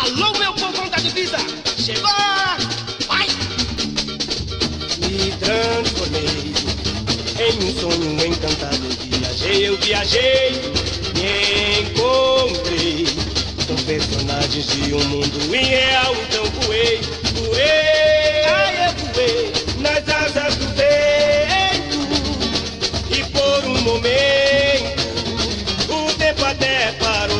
Alô, meu povão da divisa, chegou! Vai! Me transformei em um sonho encantado. Eu viajei, me encontrei com personagens de um mundo irreal. Então voei, ai eu voei nas asas do vento. E por um momento o tempo até parou.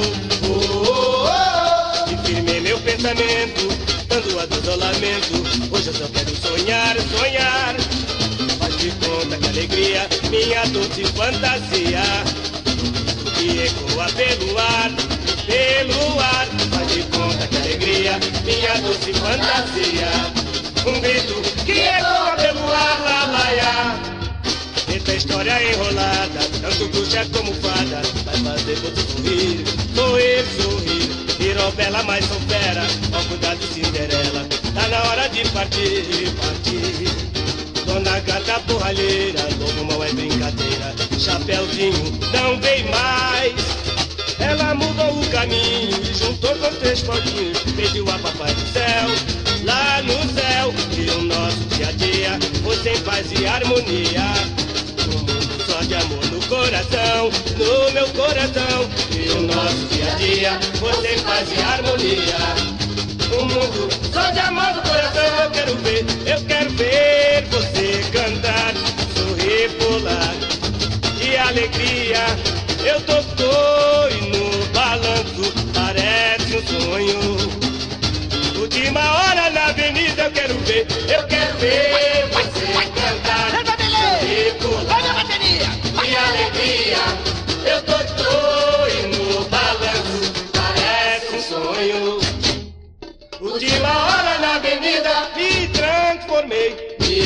E firmei meu pensamento, dando a do isolamento. Hoje eu só quero sonhar, sonhar. Faz de conta que alegria, minha doce fantasia, que ecoa pelo ar, pelo ar. Faz de conta que alegria, minha doce fantasia, um grito que ecoa pelo ar, lá, lá, lá. Eita história enrolada, tanto bruxa como fada, vai fazer você sorrir, sorrir, sorrir. Virou bela, mas sou fera, ó cuidado Cinderela, tá na hora de partir, partir. Dona Gata borralheira, lobo mal é brincadeira. Chapeuzinho não vem mais. Ela mudou o caminho e juntou com 3 potinhos. Pediu a papai do céu, lá no céu. E o nosso dia a dia foi sem paz e harmonia. Um mundo só de amor no coração, no meu coração. E o nosso dia a dia foi sem paz e harmonia. Um mundo só de amor no coração. Eu quero ver você cantar, sorrir, pular de alegria. Eu tô no balanço, parece um sonho. Última hora na avenida, eu quero ver você cantar, sorrir, pular de alegria. Eu tô no balanço, parece um sonho. Última hora na avenida, me transformei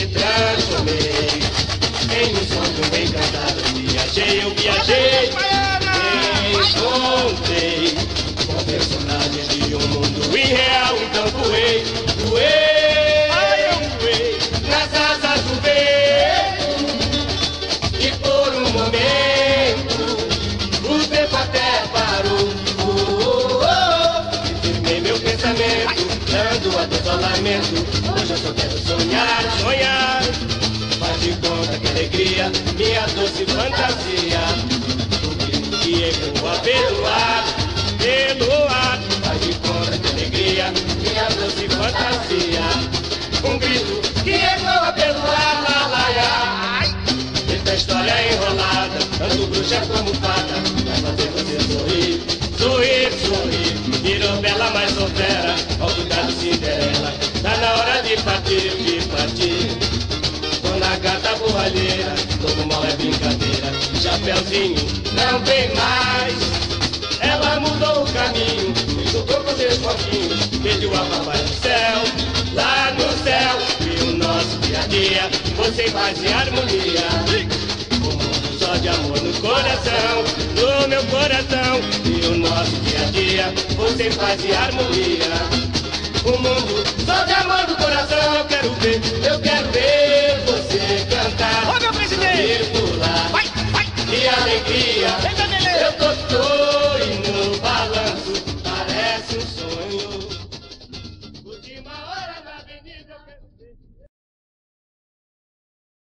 em um sonho encantado. Eu viajei, me encontrei com personagens de um mundo irreal. Então voei, ai eu voei nas asas do vento. E por um momento o tempo até parou. E firmei meu pensamento, dando a do isolamento. Hoje eu só quero sonhar, sonhar. Faz de conta que alegria, minha doce fantasia, um grito que ecoa pelo ar, pelo ar. Faz de conta que alegria, minha doce fantasia, um grito que ecoa pelo ar, lá, lá, lá. Essa história é enrolada, tanto bruxa como fada, vai fazer você sorrir, sorrir, sorrir. Virou bela, mas sou fera, ó cuidado Cinderela, tá na hora de partir, de partir. Dona Gata borralheira, lobo mal é brincadeira. Chapeuzinho não vem mais. Ela mudou o caminho e juntou com 3 potinhos. Pediu a papai do céu, lá no céu. E o nosso dia a dia foi sem paz e harmonia. Um mundo só de amor no coração, no meu coração. E o nosso dia a dia foi sem paz e harmonia. Um mundo só de amor no coração. Eu quero ver